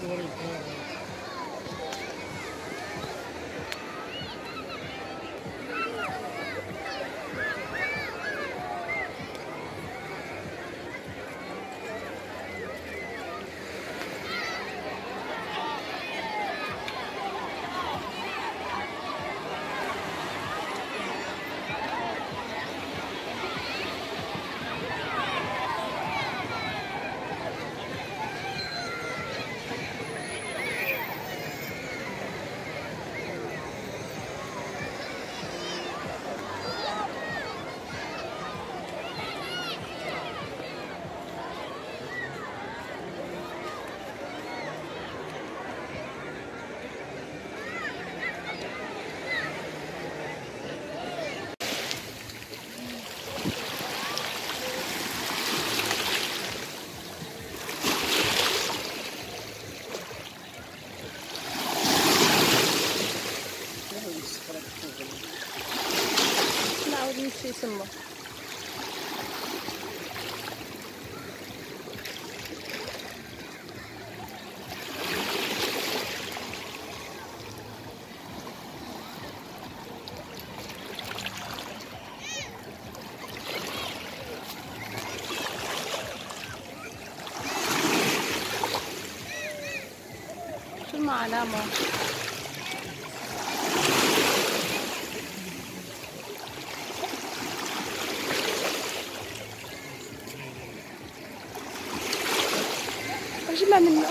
شو يسمى شو المعلمة اجمع منه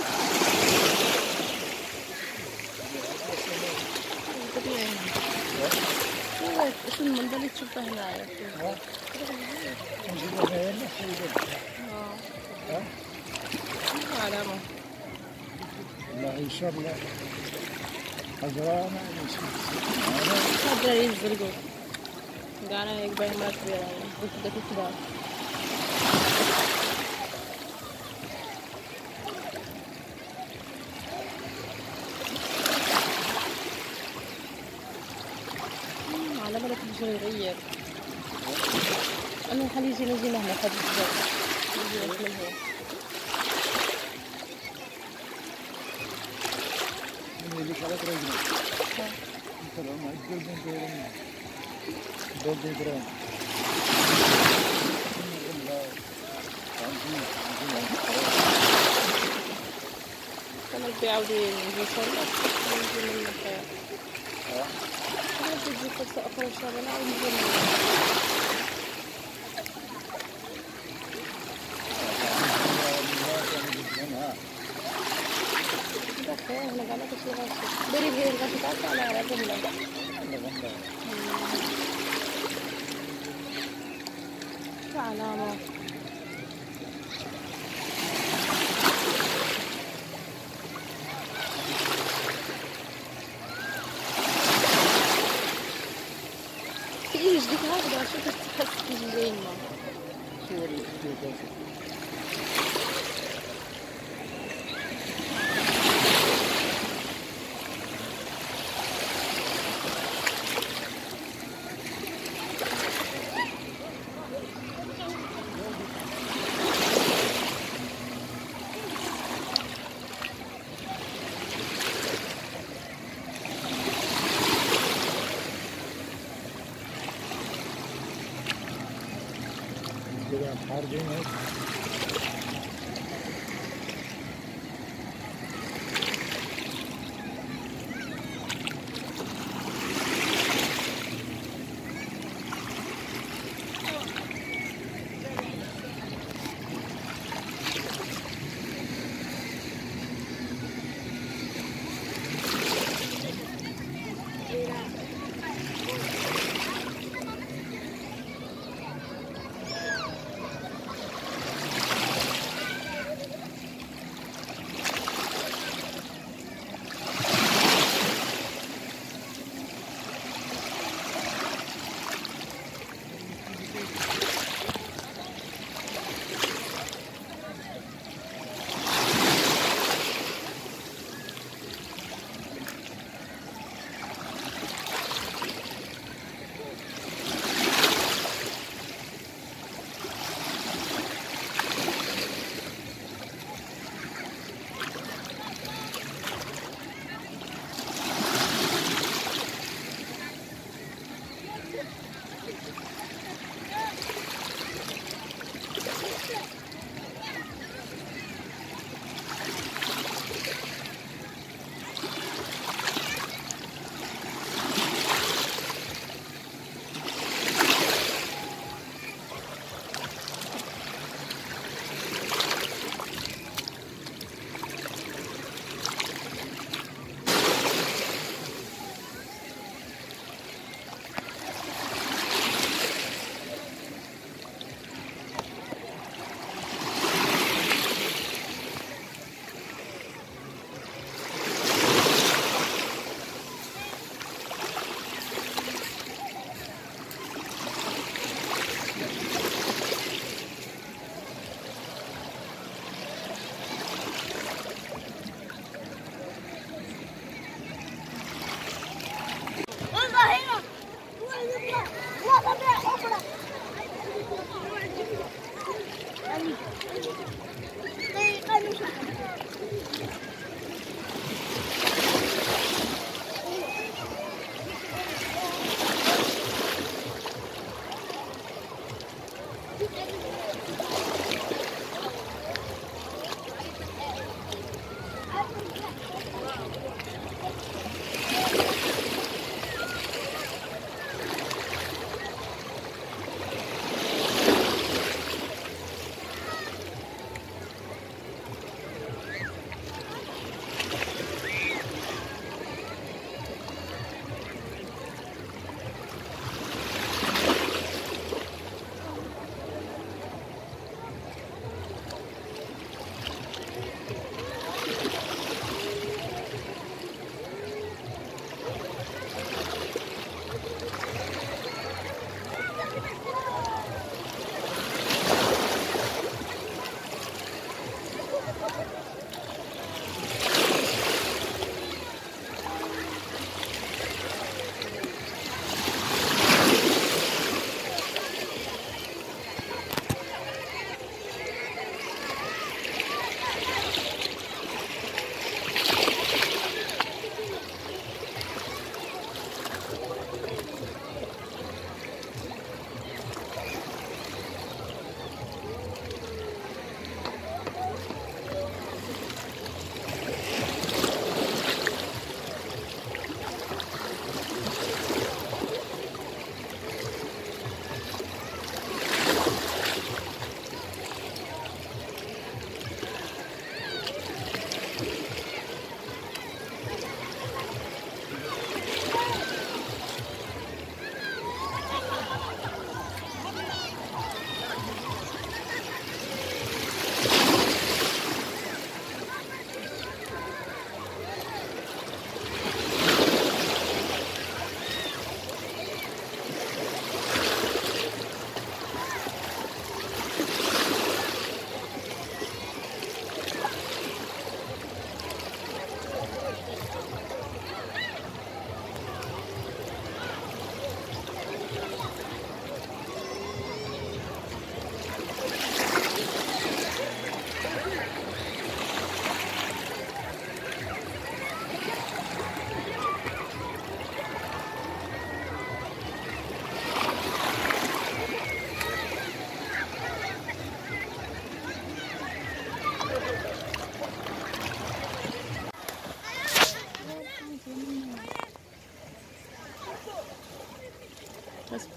شو المنظر اللي تشوفه هنايا علامة والله ان شاء الله حضرانا هذا يزرقوا قاعدة يقبل ما كبيرة بدك كبار على بالك بده يغير أنا خليه يجي نجي لهنا خد يجي من هون اللي خلق رجله انت لو ما تقدر دورنا دورنا أنا بدي أعود يوصل يجي من الخير أنا بدي فرصة أخرى إن شاء الله ونجي احنا قاعدة كشي غاشي بري هي الغاشي تاعتها على رجلنا شو علامة تيجي جديد هكذا شو تحس تيجي زي ما شو اللي خارجين هيك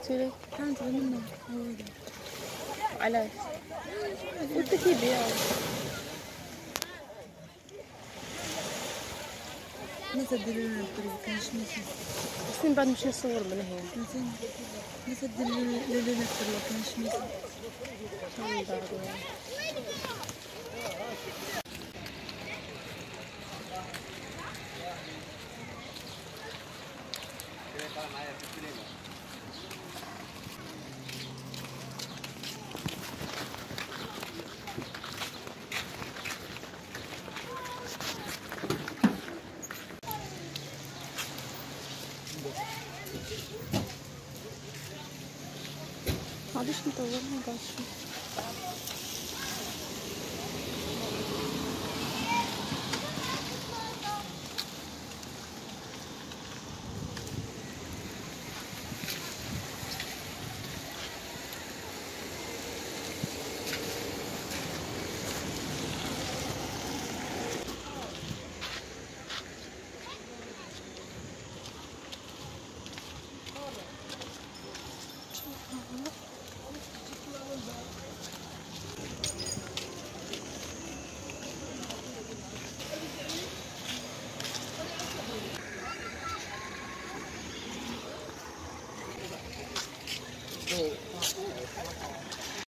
قلتي لي كانت منه هو علاش قلت كيبيعوا ما تديروا لنا الطريق كانش ماشي بس من بعد نمشي نصور من هنا فهمتيني ما تديروا لنا الطريق كانش ماشي من بعد معليش نطول ما نقعدش